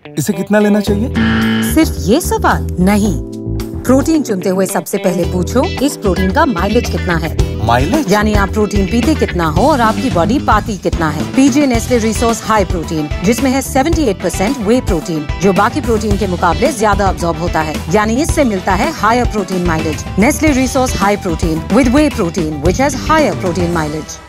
इसे कितना लेना चाहिए? सिर्फ ये सवाल नहीं, प्रोटीन चुनते हुए सबसे पहले पूछो इस प्रोटीन का माइलेज कितना है। माइलेज यानी आप प्रोटीन पीते कितना हो और आपकी बॉडी पाती कितना है। पीजे नेस्ले रिसोर्स हाई प्रोटीन, जिसमें है 78% वे प्रोटीन, जो बाकी प्रोटीन के मुकाबले ज्यादा अब्सॉर्ब होता है, यानी इससे मिलता है higher protein mileage. Nestle Resource high protein with whey protein, which has higher protein mileage.